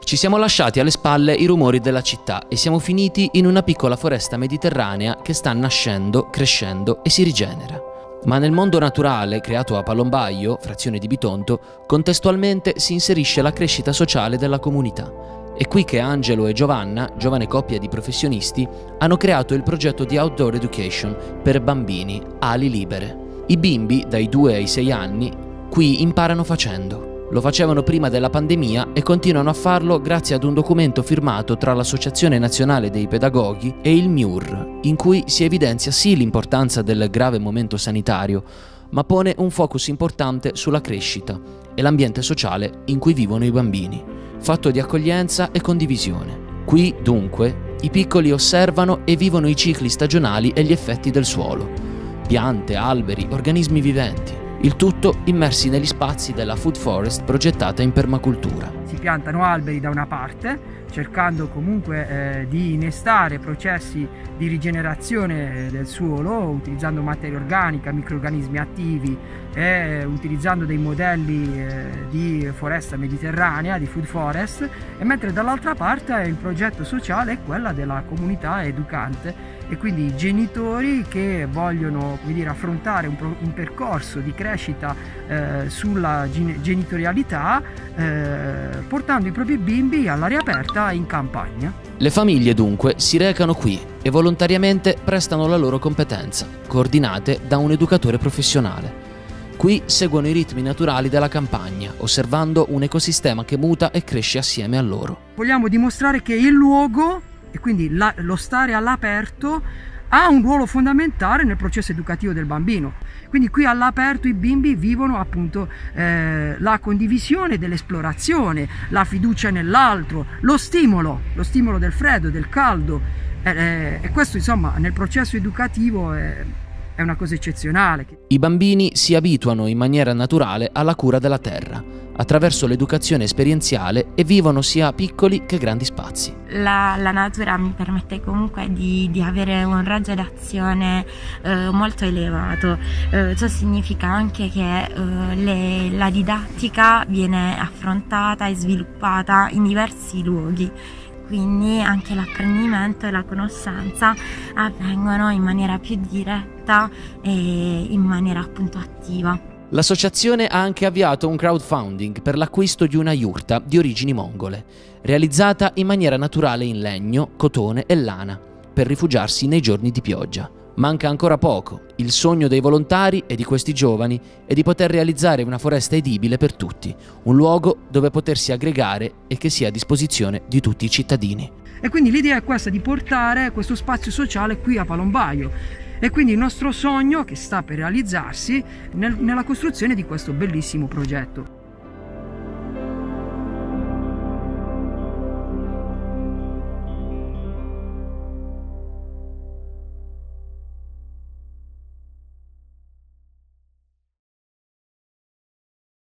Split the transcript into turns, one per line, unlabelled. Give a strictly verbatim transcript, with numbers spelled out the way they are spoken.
Ci siamo lasciati alle spalle i rumori della città e siamo finiti in una piccola foresta mediterranea che sta nascendo, crescendo e si rigenera. Ma nel mondo naturale, creato a Palombaio, frazione di Bitonto, contestualmente si inserisce la crescita sociale della comunità. È qui che Angelo e Giovanna, giovane coppia di professionisti, hanno creato il progetto di Outdoor Education per bambini, Ali Libere. I bimbi, dai due ai sei anni, qui imparano facendo. Lo facevano prima della pandemia e continuano a farlo grazie ad un documento firmato tra l'Associazione Nazionale dei Pedagoghi e il M I U R, in cui si evidenzia sì l'importanza del grave momento sanitario, ma pone un focus importante sulla crescita e l'ambiente sociale in cui vivono i bambini, fatto di accoglienza e condivisione. Qui, dunque, i piccoli osservano e vivono i cicli stagionali e gli effetti del suolo, piante, alberi, organismi viventi. Il tutto immersi negli spazi della food forest progettata in permacultura.
Si piantano alberi da una parte, cercando comunque eh, di innestare processi di rigenerazione del suolo, utilizzando materia organica, microrganismi attivi e utilizzando dei modelli eh, di foresta mediterranea, di food forest, e mentre dall'altra parte il progetto sociale è quella della comunità educante, e quindi i genitori che vogliono, come dire, affrontare un, un percorso di crescita eh, sulla genitorialità, eh, portando i propri bimbi all'aria aperta in campagna.
Le famiglie dunque si recano qui e volontariamente prestano la loro competenza, coordinate da un educatore professionale. Qui seguono i ritmi naturali della campagna, osservando un ecosistema che muta e cresce assieme a loro.
Vogliamo dimostrare che il luogo, e quindi la, lo stare all'aperto, ha un ruolo fondamentale nel processo educativo del bambino. Quindi qui all'aperto i bimbi vivono appunto eh, la condivisione dell'esplorazione, la fiducia nell'altro, lo stimolo, lo stimolo del freddo, del caldo, eh, e questo insomma nel processo educativo è, è una cosa eccezionale.
I bambini si abituano in maniera naturale alla cura della terra, attraverso l'educazione esperienziale, e vivono sia piccoli che grandi spazi.
La, la natura mi permette comunque di, di avere un raggio d'azione eh, molto elevato. Eh, ciò significa anche che eh, le, la didattica viene affrontata e sviluppata in diversi luoghi. Quindi anche l'apprendimento e la conoscenza avvengono in maniera più diretta e in maniera appunto attiva.
L'associazione ha anche avviato un crowdfunding per l'acquisto di una yurta di origini mongole, realizzata in maniera naturale in legno, cotone e lana, per rifugiarsi nei giorni di pioggia. Manca ancora poco. Il sogno dei volontari e di questi giovani è di poter realizzare una foresta edibile per tutti, un luogo dove potersi aggregare e che sia a disposizione di tutti i cittadini.
E quindi l'idea è questa, di portare questo spazio sociale qui a Palombaio. E quindi il nostro sogno che sta per realizzarsi nel, nella costruzione di questo bellissimo progetto.